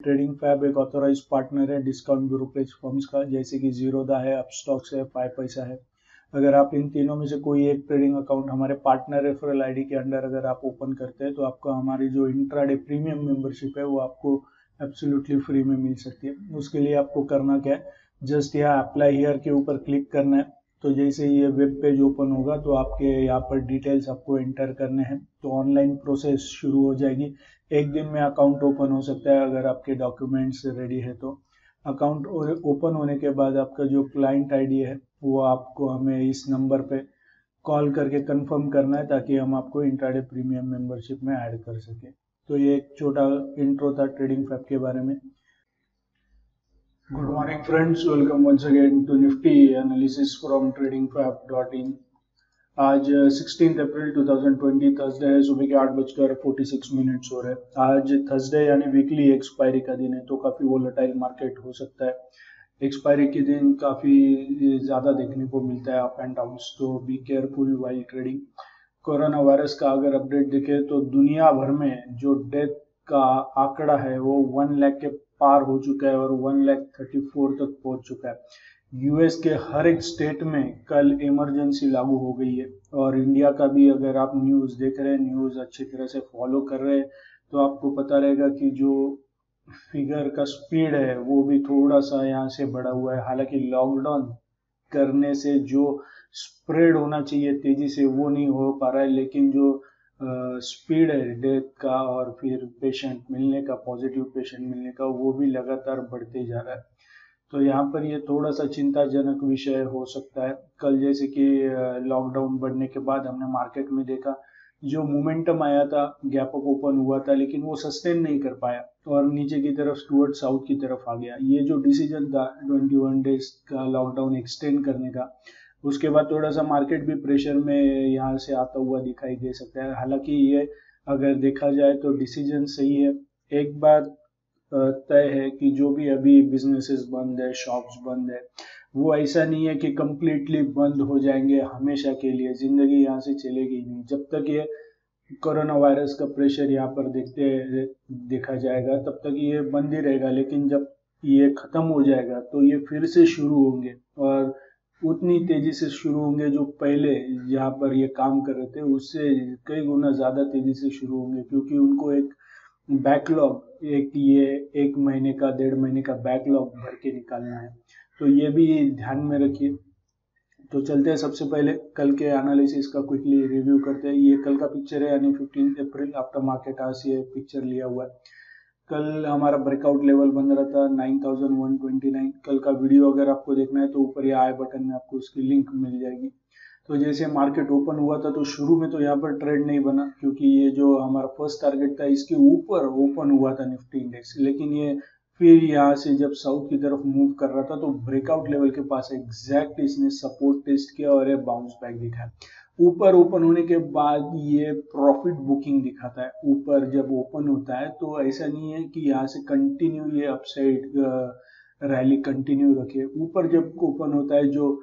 Trading Fab एक authorise partner है discount brokerage firms का, जैसे कि जीरोधा है, अपस्टॉक्स है, 5 पैसा है। अगर आप इन तीनों में से कोई एक ट्रेडिंग अकाउंट हमारे पार्टनर रेफरल आईडी के अंडर अगर आप ओपन करते हैं तो आपको हमारी जो इंट्राडे प्रीमियम मेंबरशिप है वो आपको एब्सोल्युटली फ्री में मिल सकती है। उसके लिए आपको करना क्या है, जस्ट यहाँ अप्लाई हियर के ऊपर क्लिक करना है। तो जैसे ये वेब पेज ओपन होगा तो आपके यहाँ पर डिटेल्स आपको एंटर करने हैं, तो ऑनलाइन प्रोसेस शुरू हो जाएगी। एक दिन में अकाउंट ओपन हो सकता है अगर आपके डॉक्यूमेंट्स रेडी है तो। अकाउंट ओपन होने के बाद आपका जो क्लाइंट आईडी है वो आपको हमें इस नंबर पे कॉल करके कंफर्म करना है, ताकि हम आपको इंट्राडे प्रीमियम मेंबरशिप में ऐड कर सके। तो ये एक छोटा इंट्रो था ट्रेडिंग फैब के बारे में। Good morning friends, welcome once again to Nifty Analysis from tradingfab.in। आज 16 अप्रैल 2020 थर्सडे है, सुबह के 8:46 हो रहे हैं। आज थर्सडे यानी वीकली एक्सपायरी का दिन है, तो काफ़ी वोलेटाइल मार्केट हो सकता है। एक्सपायरी के दिन काफ़ी ज़्यादा देखने को मिलता है अप एंड डाउन्स, तो be careful while trading. Corona virus का अगर अपडेट देखें तो दुनिया भर में जो डेथ का आंकड़ा है वो 1 लाख के पार हो चुका है और 1,34,000 तक पहुंच चुका है। यूएस के हर एक स्टेट में कल इमरजेंसी लागू हो गई है, और इंडिया का भी अगर आप न्यूज़ देख रहे हैं, न्यूज़ अच्छी तरह से फॉलो कर रहे हैं, तो आपको पता रहेगा कि जो फिगर का स्पीड है वो भी थोड़ा सा यहाँ से बढ़ा हुआ है। हालांकि लॉकडाउन करने से जो स्प्रेड होना चाहिए तेजी से वो नहीं हो पा रहा है, लेकिन जो स्पीड है डेथ का और फिर पेशेंट मिलने का, पॉजिटिव पेशेंट मिलने का, वो भी लगातार बढ़ते जा रहा है। तो यहाँ पर ये थोड़ा सा चिंताजनक विषय हो सकता है। कल जैसे कि लॉकडाउन बढ़ने के बाद हमने मार्केट में देखा जो मोमेंटम आया था, गैप अप ओपन हुआ था, लेकिन वो सस्टेन नहीं कर पाया और नीचे की तरफ टुवर्ड साउथ की तरफ आ गया। ये जो डिसीजन था 21 डेज का लॉकडाउन एक्सटेंड करने का, उसके बाद थोड़ा सा मार्केट भी प्रेशर में यहाँ से आता हुआ दिखाई दे सकता है। हालांकि ये अगर देखा जाए तो डिसीजन सही है। एक बात तय है कि जो भी अभी बिजनेसेस बंद है, शॉप्स बंद है, वो ऐसा नहीं है कि कंप्लीटली बंद हो जाएंगे हमेशा के लिए। जिंदगी यहाँ से चलेगी नहीं जब तक ये कोरोना वायरस का प्रेशर यहाँ पर देखा जाएगा, तब तक ये बंद ही रहेगा। लेकिन जब ये खत्म हो जाएगा तो ये फिर से शुरू होंगे, और उतनी तेजी से शुरू होंगे जो पहले यहाँ पर ये काम कर रहे थे उससे कई गुना ज्यादा तेजी से शुरू होंगे, क्योंकि उनको एक बैकलॉग, ये 1 महीने का 1.5 महीने का बैकलॉग भर के निकालना है। तो ये भी ध्यान में रखिए। तो चलते हैं, सबसे पहले कल के एनालिसिस का क्विकली रिव्यू करते हैं। ये कल का पिक्चर है, यानी 15 अप्रैल आफ्टर मार्केट आज ये पिक्चर लिया हुआ है। कल हमारा ब्रेकआउट लेवल बन रहा था 9129। कल का वीडियो अगर आपको देखना है तो ऊपर ये आई बटन में आपको उसकी लिंक मिल जाएगी। तो जैसे मार्केट ओपन हुआ था तो शुरू में तो यहाँ पर ट्रेड नहीं बना, क्योंकि ये जो हमारा फर्स्ट टारगेट था इसके ऊपर ओपन हुआ था निफ्टी इंडेक्स। लेकिन ये फिर यहाँ से जब साउथ की तरफ मूव कर रहा था तो ब्रेकआउट लेवल के पास एग्जैक्ट इसने सपोर्ट टेस्ट किया और ये बाउंस बैक दिखा। ऊपर ओपन होने के बाद ये प्रॉफिट बुकिंग दिखाता है। ऊपर जब ओपन होता है तो ऐसा नहीं है कि यहाँ से कंटिन्यू ये अपसाइड रैली कंटिन्यू रखे। ऊपर जब ओपन होता है, जो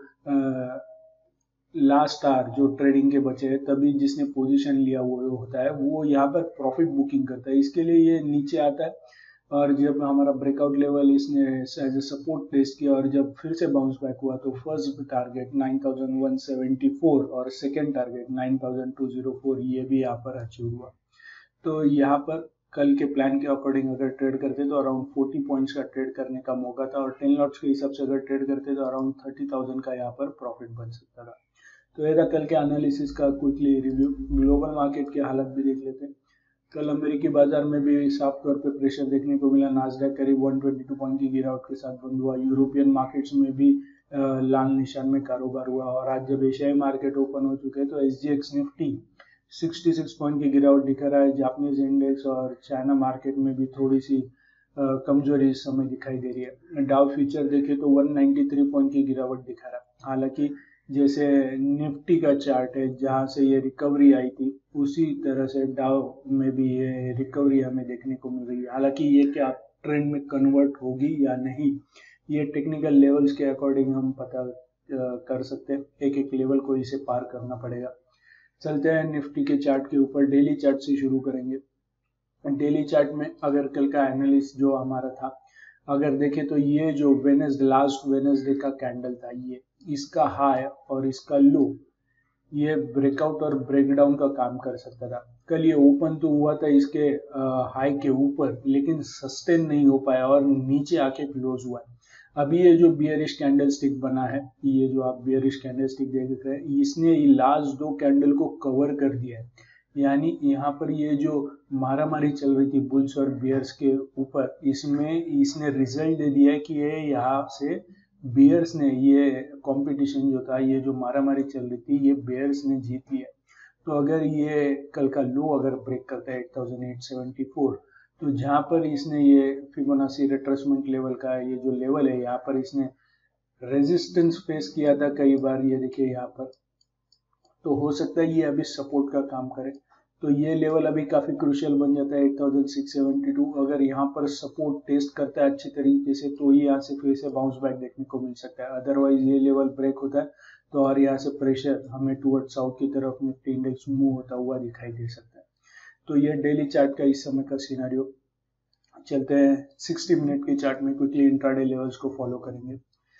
लास्ट आवर जो ट्रेडिंग के बचे हैं तभी जिसने पोजीशन लिया हुआ होता है वो यहाँ पर प्रॉफिट बुकिंग करता है, इसके लिए ये नीचे आता है। और जब हमारा ब्रेकआउट लेवल इसने एज ए सपोर्ट टेस्ट किया और जब फिर से बाउंस बैक हुआ तो फर्स्ट टारगेट 9174 और सेकेंड टारगेट 9204 ये भी यहाँ पर अचीव हुआ। तो यहाँ पर कल के प्लान के अकॉर्डिंग अगर ट्रेड करते तो अराउंड 40 पॉइंट्स का ट्रेड करने का मौका था, और 10 लॉट्स के हिसाब से अगर ट्रेड करते तो अराउंड 30,000 का यहाँ पर प्रॉफिट बन सकता था। तो ये था कल के एनालिसिस का क्विकली रिव्यू। ग्लोबल मार्केट की हालत भी देख लेते हैं। कल अमेरिकी बाजार में भी साफ तौर पे प्रेशर देखने को मिला। नास्डैक करीब 122 पॉइंट की गिरावट के साथ बंद हुआ। यूरोपियन मार्केट्स में भी लाल निशान में कारोबार हुआ, और आज जब एशियाई मार्केट ओपन हो चुके हैं तो SGX निफ्टी 66 पॉइंट की गिरावट दिखा रहा है। जापानीज इंडेक्स और चाइना मार्केट में भी थोड़ी सी कमजोरी इस समय दिखाई दे रही है। डाउ फ्यूचर देखे तो 193 पॉइंट की गिरावट दिखा रहा है। हालांकि जैसे निफ्टी का चार्ट है जहां से ये रिकवरी आई थी, उसी तरह से डाउ में भी ये रिकवरी हमें देखने को मिल रही है। हालांकि ये क्या ट्रेंड में कन्वर्ट होगी या नहीं, ये टेक्निकल लेवल्स के अकॉर्डिंग हम पता कर सकते हैं। एक एक लेवल को इसे पार करना पड़ेगा। चलते हैं निफ्टी के चार्ट के ऊपर। डेली चार्ट से शुरू करेंगे। डेली चार्ट में अगर कल का एनालिसिस जो हमारा था, अगर देखें तो ये जो लास्ट वेडनेसडे का कैंडल था, ये इसका हाई और इसका लो, ये ब्रेकआउट और ब्रेकडाउन का काम कर सकता था। कल ये ओपन तो हुआ था इसके हाई के ऊपर, लेकिन सस्टेन नहीं हो पाया और नीचे आके क्लोज हुआ है। अभी ये जो बियरिश कैंडल स्टिक बना है, ये जो आप बियरिश कैंडल स्टिक देख रहे हैं, इसने लास्ट दो कैंडल को कवर कर दिया है। यानी यहाँ पर ये जो मारामारी चल रही थी बुल्स और बियर्स के ऊपर, इसमें इसने रिजल्ट दे दिया है कि ये यहाँ से बियर्स ने, ये कंपटीशन जो था, ये जो मारामारी चल रही थी, ये बियर्स ने जीत लिया। तो अगर ये कल का लो अगर ब्रेक करता है 8874, तो जहाँ पर इसने ये फिबोनाची रिट्रेसमेंट लेवल का ये जो लेवल है, यहाँ पर इसने रेजिस्टेंस फेस किया था कई बार, ये देखिए यहाँ पर, तो हो सकता है ये अभी सपोर्ट का काम करे। तो ये लेवल अभी काफी क्रूशियल बन जाता है 8672। अगर यहाँ पर सपोर्ट टेस्ट करता है अच्छी तरीके से, तो ये यहाँ से फिर से बाउंस बैक देखने को मिल सकता है। अदरवाइज ये लेवल ब्रेक होता है तो और यहाँ से प्रेशर हमें टुवर्ड साउथ की तरफ निफ्टी इंडेक्स मूव होता हुआ दिखाई दे सकता है। तो ये डेली चार्ट का इस समय का सिनेरियो। चलते हैं 60 मिनट के चार्ट में, क्विकली इंट्राडे लेवल्स को फॉलो करेंगे।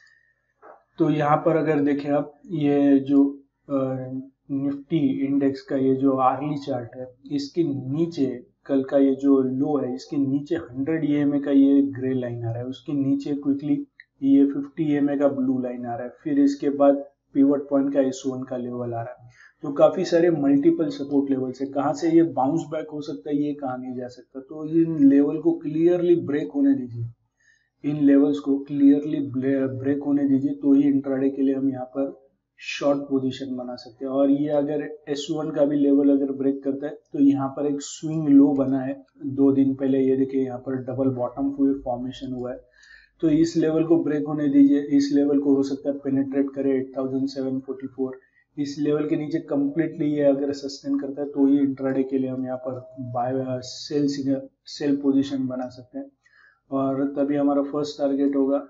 तो यहाँ पर अगर देखें आप, ये जो निफ्टी इंडेक्स का ये जो आर्ली चार्ट है, इसके नीचे कल का ये जो लो है, इसके नीचे 100 EMA का ये ग्रे लाइन आ रहा है, उसके नीचे क्विकली ये 50 EMA का ब्लू लाइन आ रहा है, फिर इसके बाद पिवट पॉइंट का S1 का लेवल आ रहा है। तो काफी सारे मल्टीपल सपोर्ट लेवल से कहाँ से ये बाउंस बैक हो सकता है, ये कहा नहीं जा सकता। तो इन लेवल को क्लियरली ब्रेक होने दीजिए, इन लेवल्स को क्लियरली ब्रेक होने दीजिए, तो ही इंट्राडे के लिए हम यहाँ पर शॉर्ट पोजीशन बना सकते हैं। और ये अगर S1 का भी लेवल अगर ब्रेक करता है, तो यहाँ पर एक स्विंग लो बना है 2 दिन पहले, ये देखिए यहाँ पर डबल बॉटम फॉर्मेशन हुआ है। तो इस लेवल को ब्रेक होने दीजिए, इस लेवल को हो सकता है पेनिट्रेट करे 8744। इस लेवल के नीचे कंप्लीटली ये अगर सस्टेन करता है, तो ये इंट्राडे के लिए हम यहाँ पर बाय सेल पोजीशन बना सकते हैं। और तभी हमारा फर्स्ट टारगेट होगा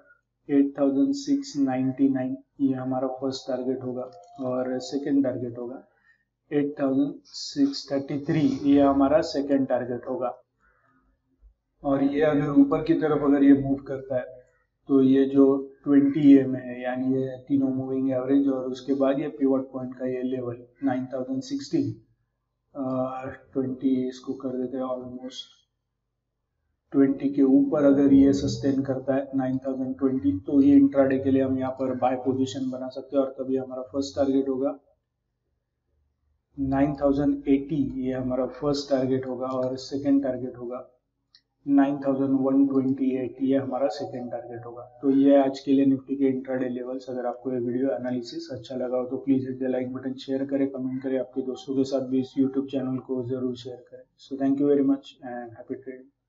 8699, ये हमारा फर्स्ट टारगेट होगा। और सेकेंड टारगेट होगा 8633, ये हमारा सेकेंड टारगेट होगा। और ये अगर ऊपर की तरफ अगर ये मूव करता है, तो ये जो 20 EMA है, यानी ये तीनों मूविंग एवरेज, और उसके बाद ये पिवट पॉइंट का ये लेवल 9016, 20 इसको कर देते हैं ऑलमोस्ट 20 के ऊपर अगर ये सस्टेन करता है 9020, तो ये इंट्राडे के लिए हम यहाँ पर बाय पोजीशन बना सकते हैं। और तभी हमारा फर्स्ट टारगेट होगा 9080, ये हमारा फर्स्ट टारगेट होगा। और सेकेंड टारगेट होगा 9128, ये हमारा सेकेंड टारगेट होगा। तो ये आज के लिए निफ्टी के इंट्राडे लेवल्स। अगर आपको ये वीडियो एनालिसिस अच्छा लगा हो तो please hit the like button, share करें, कमेंट करें, आपके दोस्तों के साथ भी इस यूट्यूब चैनल को जरूर शेयर करें। So thank you very much and happy trading.